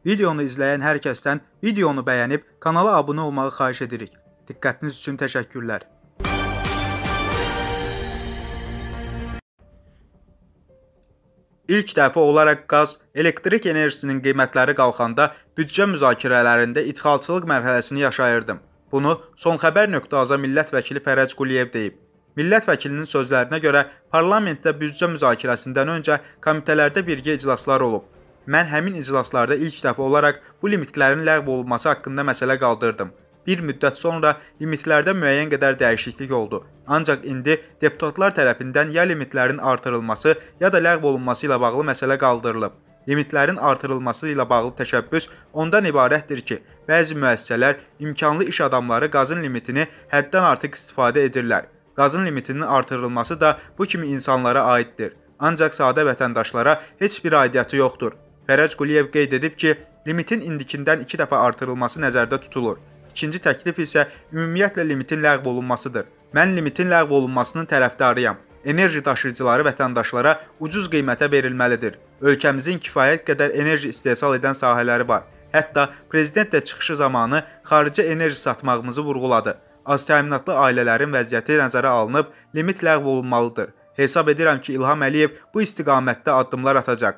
Videonu izləyən hər kəsdən videonu bəyənib kanala abunə olmağı xahiş edirik. Diqqətiniz üçün təşəkkürlər. İlk dəfə olaraq qaz, elektrik enerjisinin qiymətləri qalxanda büdcə müzakirələrində idxalçılıq mərhələsini yaşayırdım. Bunu Son Xəbər.az millət vəkili Fərəc Quliyev deyib. Millət vəkilinin sözlərinə görə parlamentdə büdcə müzakirəsindən öncə komitələrdə birgə iclaslar olub. Mən həmin iclaslarda ilk dəfə olaraq bu limitlərin ləğv olunması haqqında məsələ qaldırdım. Bir müddət sonra limitlərdə müəyyən qədər dəyişiklik oldu. Ancaq indi deputatlar tərəfindən ya limitlərin artırılması, ya da ləğv olunması ilə bağlı məsələ qaldırılıb. Limitlərin artırılması ilə bağlı təşəbbüs ondan ibarətdir ki, bəzi müəssisələr imkanlı iş adamları qazın limitini həddən artıq istifadə edirlər. Qazın limitinin artırılması da bu kimi insanlara aiddir. Ancaq sadə vətəndaşlara heç bir aidiyyəti yoxdur. Fərəc Quliyev qeyd edib ki, limitin indikindən 2 dəfə artırılması nəzərdə tutulur. İkinci təklif isə ümumiyyətlə limitin ləğv olunmasıdır. Mən limitin ləğv olunmasının tərəfdarıyam. Enerji daşıyıcıları vətəndaşlara ucuz qiymətə verilməlidir. Ölkəmizin kifayət qədər enerji istehsal edən sahələri var. Hətta prezident də çıxışı zamanı xarici enerji satmağımızı vurğuladı. Az təminatlı ailələrin vəziyyəti nəzərə alınıb, limit ləğv olunmalıdır. Hesab edirəm ki, İlham Əliyev bu istiqamətdə addımlar atacaq.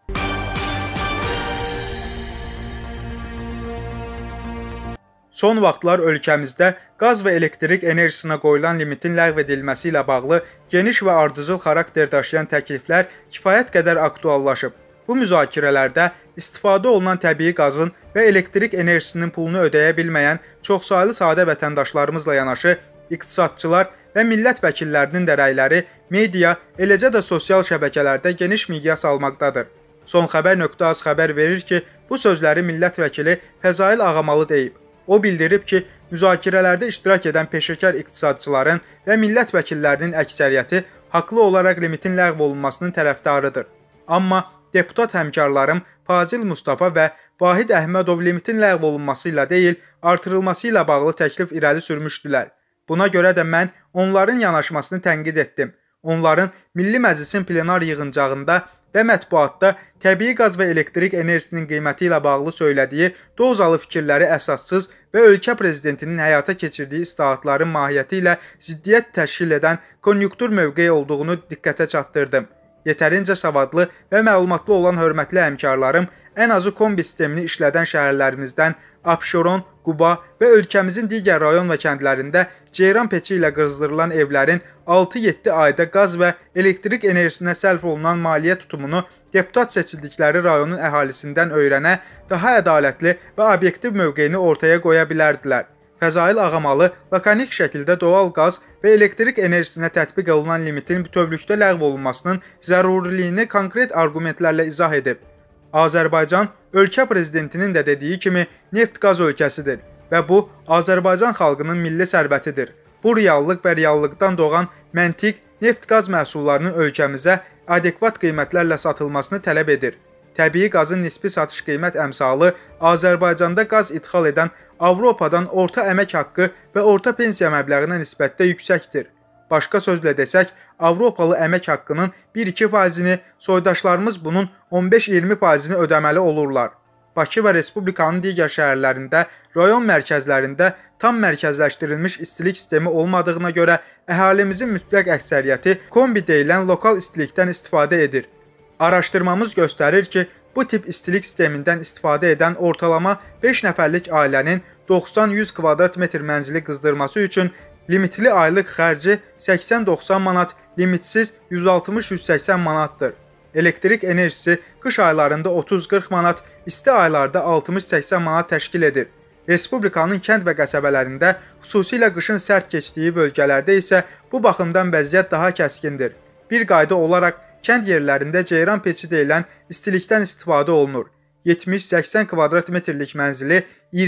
Son vaxtlar ölkəmizdə qaz və elektrik enerjisinə qoyulan limitin ləğv edilməsi ilə bağlı geniş və ardıcıl xarakter daşıyan təkliflər kifayət qədər aktuallaşıb. Bu müzakirələrdə istifadə olunan təbii qazın və elektrik enerjisinin pulunu ödəyə bilməyən çoxsaylı sadə vətəndaşlarımızla yanaşı, iqtisadçılar və millət vəkillərinin də rəyləri media, eləcə də sosial şəbəkələrdə geniş miqyas almaqdadır. Son Xəbər.az xəbər verir ki, bu sözləri millət vəkili Fəzail Ağamalı deyib. O bildirib ki, müzakirələrdə iştirak edən peşəkar iqtisadçıların və millət vəkillərinin əksəriyyəti haqlı olaraq limitin ləğv olunmasının tərəfdarıdır. Amma deputat həmkarlarım Fazil Mustafa və Vahid Əhmədov limitin ləğv olunması ilə deyil, artırılması ilə bağlı təklif irəli sürmüşdülər. Buna görə də mən onların yanaşmasını tənqid etdim. Onların Milli Məclisin plenar yığıncağında və mətbuatda təbii qaz və elektrik enerjisinin qiyməti ilə bağlı söylədiyi dozalı fikirləri əsassız və ölkə prezidentinin həyata keçirdiyi islahatların mahiyyəti ilə ziddiyyət təşkil edən konjunktur mövqeyi olduğunu diqqətə çatdırdım. Yetərincə savadlı və məlumatlı olan hörmətli həmkarlarım ən azı kombi sistemini işlədən şəhərlərimizdən Abşeron, Quba və ölkəmizin digər rayon və kəndlərində ceyran peçi ilə qızdırılan evlərin 6-7 ayda qaz və elektrik enerjisinə sərf olunan maliyyə tutumunu deputat seçildikləri rayonun əhalisindən öyrənə, daha ədalətli və obyektiv mövqeyini ortaya qoya bilərdilər. Fəzail Ağamalı lakonik şəkildə doğal qaz və elektrik enerjisinə tətbiq olunan limitin bütövlükdə ləğv olunmasının zəruriliyini konkret arqumentlərlə izah edib. Azərbaycan, ölkə prezidentinin də dediyi kimi neft-qaz ölkəsidir və bu, Azərbaycan xalqının milli sərvətidir. Bu reallıq və reallıqdan doğan məntiq neft-qaz məhsullarının ölkəmizə adekvat qiymətlərlə satılmasını tələb edir. Təbii qazın nisbi satış qiymət əmsalı Azərbaycanda qaz idxal edən Avropadan orta əmək haqqı və orta pensiya məbləğinə nisbətdə yüksəkdir. Başqa sözlə desək, Avropalı əmək haqqının 1-2%-ni, soydaşlarımız bunun 15-20%-ni ödəməli olurlar. Bakı və Respublikanın digər şəhərlərində, rayon mərkəzlərində tam mərkəzləşdirilmiş istilik sistemi olmadığına görə əhalimizin mütləq əksəriyyəti kombi deyilən lokal istilikdən istifadə edir. Araşdırmamız göstərir ki, bu tip istilik sistemindən istifadə edən ortalama 5 nəfərlik ailənin 90-100 kvadrat metr mənzili qızdırması üçün limitli aylıq xərci 80-90 manat, limitsiz 160-180 manatdır. Elektrik enerjisi qış aylarında 30-40 manat, isti aylarda 60-80 manat təşkil edir. Respublikanın kənd və qəsəbələrində, xüsusilə qışın sərt keçdiyi bölgələrdə isə bu baxımdan vəziyyət daha kəskindir. Bir qayda olaraq, kənd yerlərində ceyran peçi deyilən istilikdən istifadə olunur. 70-80 kvadrat metrlik mənzili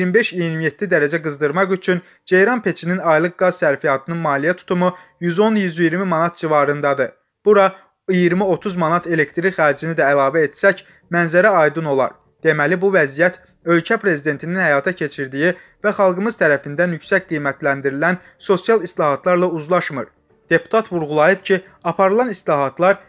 25-27 dərəcə qızdırmaq üçün ceyran peçinin aylıq qaz sərfiyyatının maliyyə tutumu 110-120 manat civarındadır. Bura 20-30 manat elektrik xərcini də əlavə etsək, mənzərə aydın olar. Deməli, bu vəziyyət ölkə prezidentinin həyata keçirdiyi və xalqımız tərəfindən yüksək qiymətləndirilən sosial islahatlarla uzlaşmır. Deputat vurğulayıb ki, aparılan islahatlar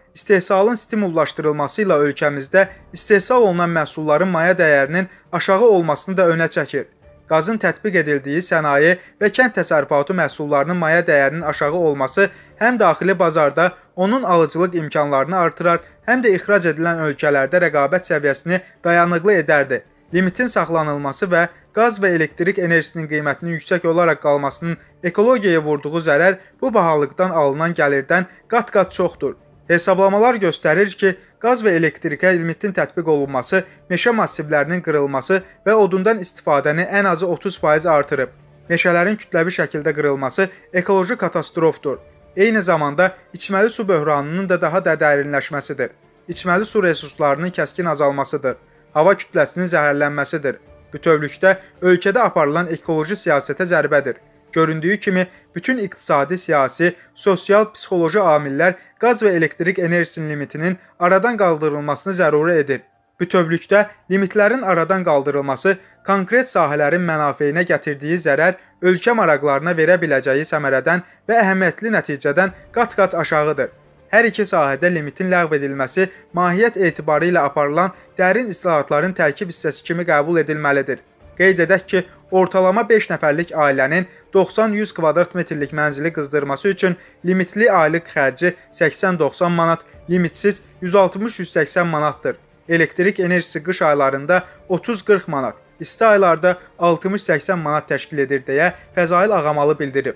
istehsalın stimullaşdırılması ilə ölkəmizdə istehsal olunan məhsulların maya dəyərinin aşağı olmasını da önə çəkir. Qazın tətbiq edildiyi sənaye və kənd təsərrüfatı məhsullarının maya dəyərinin aşağı olması həm daxili bazarda onun alıcılıq imkanlarını artırar, həm də ixrac edilən ölkələrdə rəqabət səviyyəsini dayanıqlı edərdi. Limitin saxlanılması və qaz və elektrik enerjisinin qiymətinin yüksək olaraq qalmasının ekologiyaya vurduğu zərər bu bahalıqdan alınan gəlirdən qat-qat çoxdur. Hesablamalar göstərir ki, qaz və elektrikə limitin tətbiq olunması, meşə massivlərinin qırılması və odundan istifadəni ən azı 30% artırıb. Meşələrin kütləvi şəkildə qırılması ekoloji katastrofdur. Eyni zamanda içməli su böhranının da daha da dərinləşməsidir. İçməli su resurslarının kəskin azalmasıdır. Hava kütləsinin zəhərlənməsidir. Bütövlükdə ölkədə aparılan ekoloji siyasətə zərbədir. Göründüyü kimi, bütün iqtisadi, siyasi, sosial, psixoloji amillər qaz və elektrik enerjisinin limitinin aradan qaldırılmasını zəruri edir. Bütövlükdə limitlərin aradan qaldırılması konkret sahələrin mənafeyinə gətirdiyi zərər ölkə maraqlarına verə biləcəyi səmərədən və əhəmiyyətli nəticədən qat-qat aşağıdır. Hər iki sahədə limitin ləğv edilməsi mahiyyət etibarı ilə aparılan dərin islahatların tərkib hissəsi kimi qəbul edilməlidir. Qeyd edək ki, ortalama 5 nəfərlik ailənin 90-100 kvadrat metrlik mənzili qızdırması üçün limitli aylıq xərci 80-90 manat, limitsiz 160-180 manatdır. Elektrik enerjisi qış aylarında 30-40 manat, isti aylarda 60-80 manat təşkil edir deyə Fəzail Ağamalı bildirib.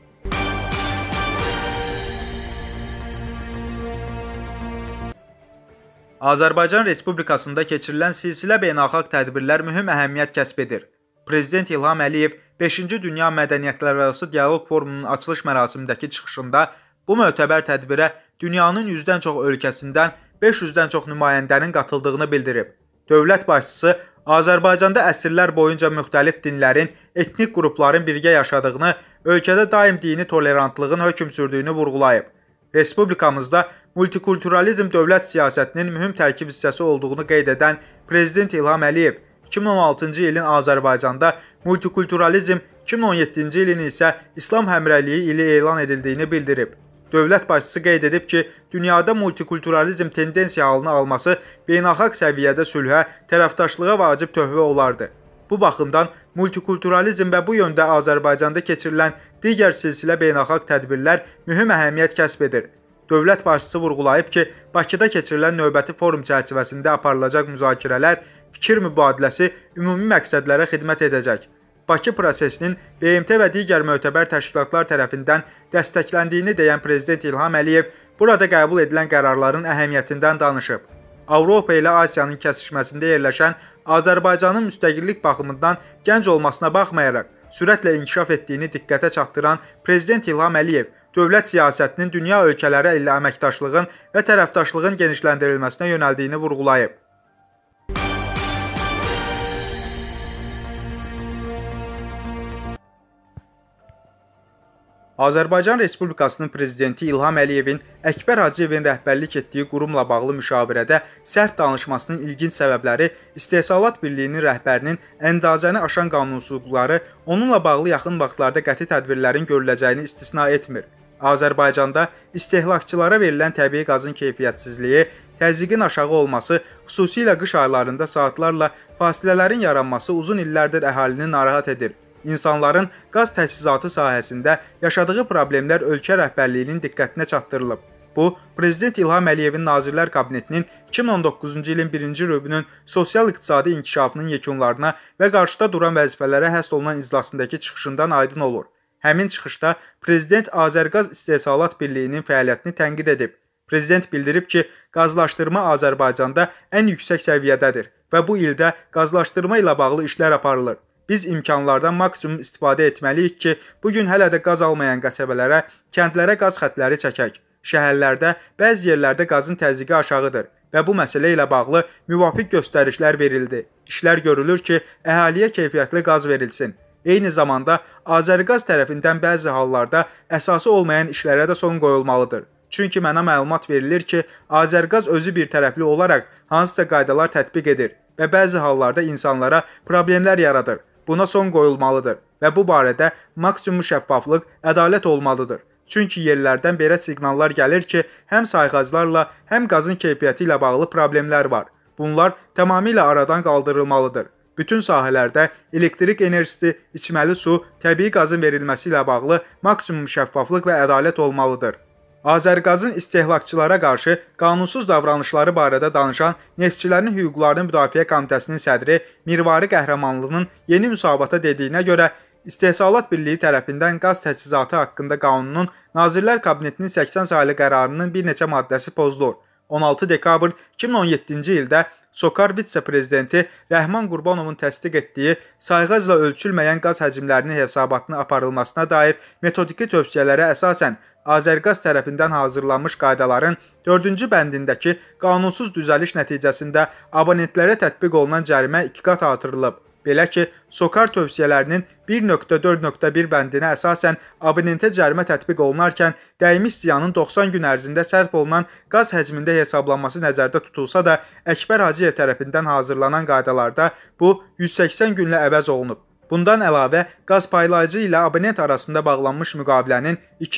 Azərbaycan Respublikasında keçirilən silsilə beynəlxalq tədbirlər mühüm əhəmiyyət kəsb edir. Prezident İlham Əliyev 5-ci Dünya Mədəniyyətlərarası Dialoq Forumunun açılış mərasimindəki çıxışında bu mötəbər tədbirə dünyanın 100-dən çox ölkəsindən 500-dən çox nümayəndənin qatıldığını bildirib. Dövlət başçısı Azərbaycanda əsrlər boyunca müxtəlif dinlərin, etnik qrupların birgə yaşadığını, ölkədə daim dini tolerantlığın hökm sürdüyünü vurğulayıb. Respublikamızda multikulturalizm dövlət siyasətinin mühüm tərkib hissəsi olduğunu qeyd edən Prezident İlham Əliyev 2016-cı ilin Azərbaycanda multikulturalizm, 2017-ci ilin isə İslam həmrəyliyi ili elan edildiyini bildirib. Dövlət başçısı qeyd edib ki, dünyada multikulturalizm tendensiya halını alması beynəlxalq səviyyədə sülhə, tərəfdaşlığa vacib töhfə olardı. Bu baxımdan multikulturalizm və bu yöndə Azərbaycanda keçirilən digər silsilə beynəlxalq tədbirlər mühüm əhəmiyyət kəsb edir. Dövlət başçısı vurğulayıb ki, Bakıda keçirilən növbəti forum çərçivəsində aparılacaq müzakirələr, fikir mübadiləsi ümumi məqsədlərə xidmət edəcək. Bakı prosesinin BMT və digər mötəbər təşkilatlar tərəfindən dəstəkləndiyini deyən Prezident İlham Əliyev burada qəbul edilən qərarların əhəmiyyətindən danışıb. Avropa ilə Asiyanın kəsişməsində yerləşən Azərbaycanın müstəqillik baxımından gənc olmasına baxmayaraq, sürətlə inkişaf etdiyini diqqətə çatdıran Prezident İlham Əliyev, dövlət siyasətinin dünya ölkələri ilə əməkdaşlığın və tərəfdaşlığın genişləndirilməsinə yönəldiyini vurğulayıb. Azərbaycan Respublikasının Prezidenti İlham Əliyevin Əkbər Hacıyevin rəhbərlik etdiyi qurumla bağlı müşavirədə sərt danışmasının ilginc səbəbləri İstehsalat Birliyinin rəhbərinin əndazəni aşan qanunsuzluqları, onunla bağlı yaxın vaxtlarda qəti tədbirlərin görüləcəyini istisna etmir. Azərbaycanda istehlakçılara verilən təbii qazın keyfiyyətsizliyi, təzyiqin aşağı olması, xüsusilə qış aylarında saatlarla fasilələrin yaranması uzun illərdir əhalini narahat edir. İnsanların qaz təchizatı sahəsində yaşadığı problemlər ölkə rəhbərliyinin diqqətinə çatdırılıb. Bu, Prezident İlham Əliyevin Nazirlər Kabinetinin 2019-cu ilin 1-ci rübünün sosial-iqtisadi inkişafının yekunlarına və qarşıda duran vəzifələrə həsr olunan iclasındakı çıxışından aydın olur. Həmin çıxışda Prezident Azərqaz İstehsalat Birliyinin fəaliyyətini tənqid edib. Prezident bildirib ki, qazlaşdırma Azərbaycanda ən yüksək səviyyədədir və bu ildə qazlaşdırma ilə bağlı işlər aparılır. Biz imkanlardan maksimum istifadə etməliyik ki, bugün hələ də qaz almayan qəsəbələrə, kəndlərə qaz xətləri çəkək. Şəhərlərdə, bəzi yerlərdə qazın təzyiqi aşağıdır və bu məsələ ilə bağlı müvafiq göstərişlər verildi. İşlər görülür ki, əhaliyə keyfiyyətli qaz verilsin. Eyni zamanda Azərqaz tərəfindən bəzi hallarda əsası olmayan işlərə də son qoyulmalıdır. Çünki mənə məlumat verilir ki, Azərqaz özü bir tərəfli olaraq hansısa qaydalar tətbiq edir və bəzi hallarda insanlara problemlər yaradır. Buna son qoyulmalıdır və bu barədə maksimum şəffaflıq, ədalət olmalıdır. Çünki yerlərdən belə siqnallar gəlir ki, həm sayğaclarla, həm qazın keyfiyyəti ilə bağlı problemlər var. Bunlar tamamilə aradan qaldırılmalıdır. Bütün sahələrdə elektrik enerjisi, içməli su, təbii qazın verilməsi ilə bağlı maksimum şəffaflıq və ədalət olmalıdır. Azərqazın istehlakçılara qarşı qanunsuz davranışları barədə danışan Neftçilərin Hüquqlarının Müdafiə Komitəsinin sədri Mirvari Qəhrəmanlının yeni müsabata dediyinə görə, İstehsalat Birliyi tərəfindən qaz təchizatı haqqında qanunun Nazirlər Kabinetinin 80 saylı qərarının bir neçə maddəsi pozulur. 16 dekabr 2017-ci ildə SOCAR vitse-prezidenti Rəhman Qurbanovun təsdiq etdiyi sayğacla ölçülməyən qaz həcmlərinin hesabatına aparılmasına dair metodiki tövsiyələrə əsasən Azərqaz tərəfindən hazırlanmış qaydaların 4-cü bəndindəki qanunsuz düzəliş nəticəsində abonentlərə tətbiq olunan cərimə 2 qat artırılıb. Belə ki, SOCAR tövsiyələrinin 1.4.1 bəndinə əsasən abonentə cərimə tətbiq olunarkən dəymiş ziyanın 90 gün ərzində sərf olunan qaz həcmində hesablanması nəzərdə tutulsa da, Əkbər Hacıyev tərəfindən hazırlanan qaydalarda bu 180 günlə əvəz olunub. Bundan əlavə, qaz paylayıcı ilə abonent arasında bağlanmış müqavilənin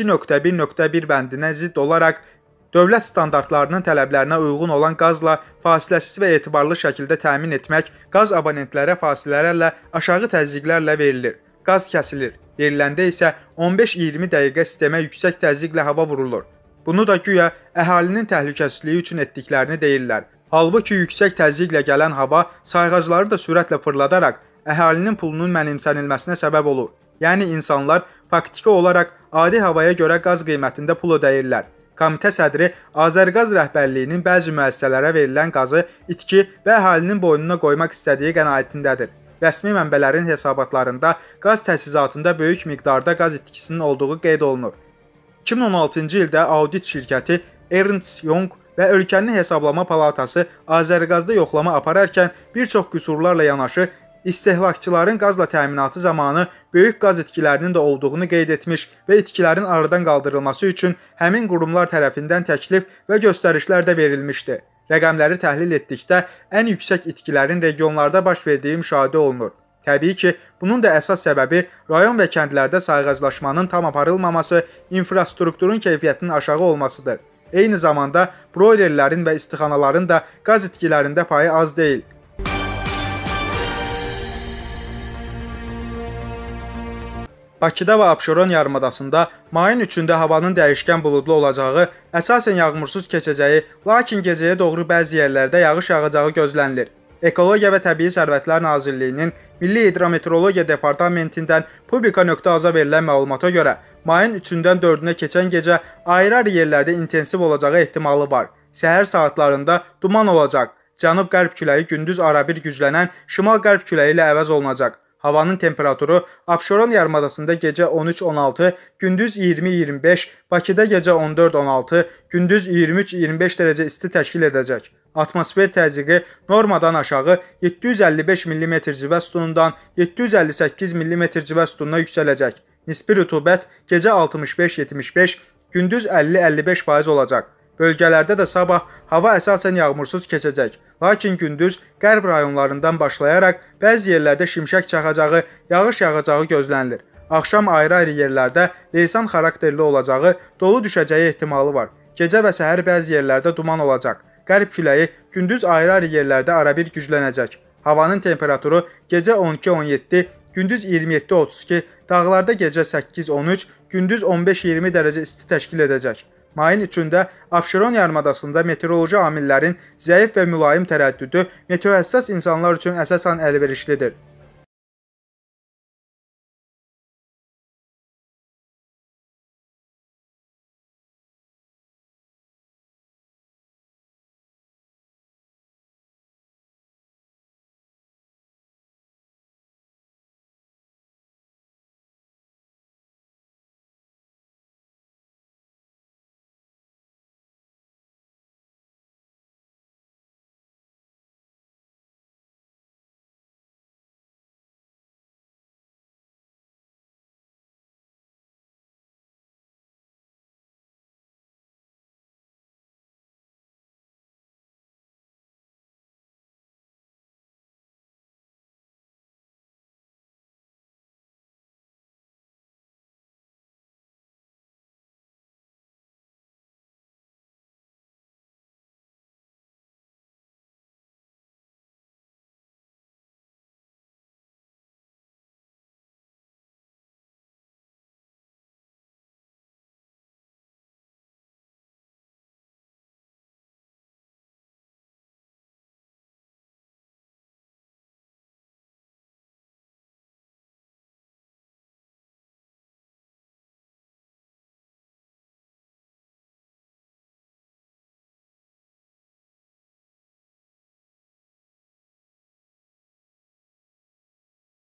2.1.1 bəndinə zidd olaraq dövlət standartlarının tələblərinə uyğun olan qazla fasiləsiz və etibarlı şəkildə təmin etmək qaz abonentlərə fasilələrlə aşağı təzyiqlərlə verilir. Qaz kəsilir. Veriləndə isə 15-20 dəqiqə sistemə yüksək təzyiqlə hava vurulur. Bunu da güya əhalinin təhlükəsizliyi üçün etdiklərini deyirlər. Halbuki yüksək təzyiqlə gələn hava sayğacları da sürətlə fırladaraq əhalinin pulunun mənimsənilməsinə səbəb olur. Yəni insanlar faktiki olaraq adi havaya görə qaz qiymətində pul ödəyirlər. Komitə sədri Azərqaz rəhbərliyinin bəzi müəssisələrə verilən qazı itki və əhalinin boynuna qoymaq istədiyi qənaətindədir. Rəsmi mənbələrin hesabatlarında qaz təchizatında böyük miqdarda qaz itkisinin olduğu qeyd olunur. 2016-cı ildə audit şirkəti Ernst Young və Ölkənin Hesablama Palatası Azərqazda yoxlama apararkən bir çox qüsurlarla yanaşı İstehlakçıların qazla təminatı zamanı böyük qaz itkilərinin də olduğunu qeyd etmiş və itkilərin aradan qaldırılması üçün həmin qurumlar tərəfindən təklif və göstərişlər də verilmişdi. Rəqəmləri təhlil etdikdə ən yüksək itkilərin regionlarda baş verdiyi müşahidə olunur. Təbii ki, bunun da əsas səbəbi rayon və kəndlərdə sayğaclaşmanın tam aparılmaması, infrastrukturun keyfiyyətinin aşağı olmasıdır. Eyni zamanda broilerlərin və istixanaların da qaz itkilərində payı az deyil. Bakıda və Abşeron yarımadasında mayın 3-də havanın dəyişkən buludlu olacağı, əsasən yağmursuz keçəcəyi, lakin gecəyə doğru bəzi yerlərdə yağış yağacağı gözlənilir. Ekologiya və Təbii Sərvətlər Nazirliyinin Milli Hidrometeorologiya Departamentindən Publika.az-a verilən məlumata görə, mayın 3-dən 4-ünə keçən gecə ayrı-ayrı yerlərdə intensiv olacağı ehtimalı var. Səhər saatlarında duman olacaq. Cənub-qərb küləyi gündüz arabir güclənən şimal-qərb küləyi ilə əvəz olunacaq. Havanın temperaturu Abşeron yarımadasında gecə 13-16, gündüz 20-25, Bakıda gecə 14-16, gündüz 23-25 dərəcə isti təşkil edəcək. Atmosfer təzyiqi normadan aşağı 755 mm civə sütunundan 758 mm civə sütununa yüksələcək. Nisbi rütubət gecə 65-75, gündüz 50-55% olacaq. Bölgələrdə də sabah hava əsasən yağmursuz keçəcək, lakin gündüz qərb rayonlarından başlayaraq bəzi yerlərdə şimşək çaxacağı, yağış yağacağı gözlənilir. Axşam ayrı-ayrı yerlərdə leysan xarakterli olacağı, dolu düşəcəyi ehtimalı var. Gecə və səhər bəzi yerlərdə duman olacaq. Qərb küləyi gündüz ayrı-ayrı yerlərdə arabir güclənəcək. Havanın temperaturu gecə 12-17, gündüz 27-32, dağlarda gecə 8-13, gündüz 15-20 dərəcə isti təşkil edəcək. Mayın 3-də Abşeron yarımadasında meteoroloji amillərin zəif və mülayim tərəddüdü meteohəssas insanlar üçün əsasən əlverişlidir.